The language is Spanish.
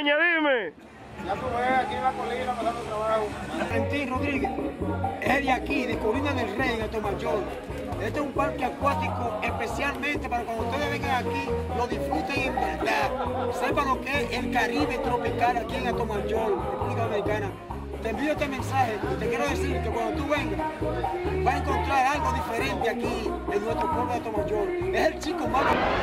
Peña, dime. Ya tú ves, aquí en la colina pasando trabajo. Valentín Rodríguez es de aquí, de Colina del Rey, en Atomayor. Este es un parque acuático especialmente para cuando ustedes vengan aquí, lo disfruten en verdad. Sepan lo que es el Caribe tropical aquí en Atomayor, República Dominicana. Te envío este mensaje y te quiero decir que cuando tú vengas, vas a encontrar algo diferente aquí en nuestro pueblo de Atomayor. Es el chico más...